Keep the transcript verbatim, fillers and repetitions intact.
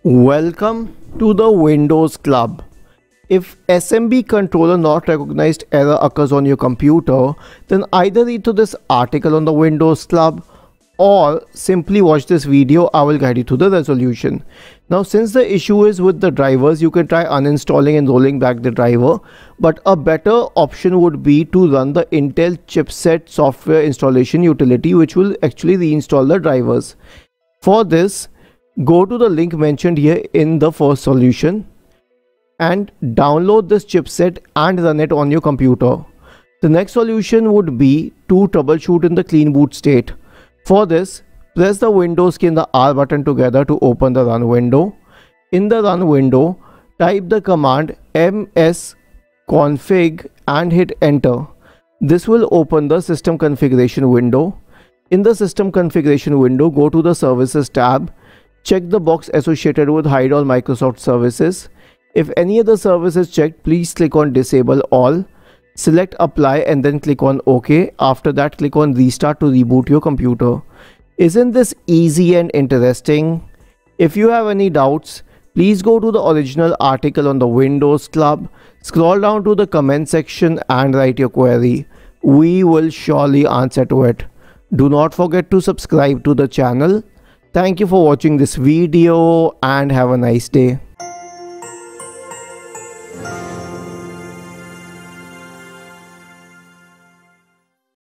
Welcome to the Windows Club. If S M B controller not recognized error occurs on your computer, then either read through this article on the Windows Club or simply watch this video. I will guide you to the resolution. Now, since the issue is with the drivers, you can try uninstalling and rolling back the driver, but a better option would be to run the Intel Chipset software installation utility, which will actually reinstall the drivers. For this, go to the link mentioned here in the first solution and download this chipset and run it on your computer. The next solution would be to troubleshoot in the clean boot state. For this, press the Windows key and the R button together to open the run window. In the run window, type the command msconfig and hit enter. This will open the system configuration window. In the system configuration window, go to the services tab. Check the box associated with hide all Microsoft services. If any other service is checked, please click on disable all. Select apply and then click on OK. After that, click on restart to reboot your computer. Isn't this easy and interesting? If you have any doubts, please go to the original article on the Windows Club. Scroll down to the comment section and write your query. We will surely answer to it. Do not forget to subscribe to the channel. Thank you for watching this video and have a nice day.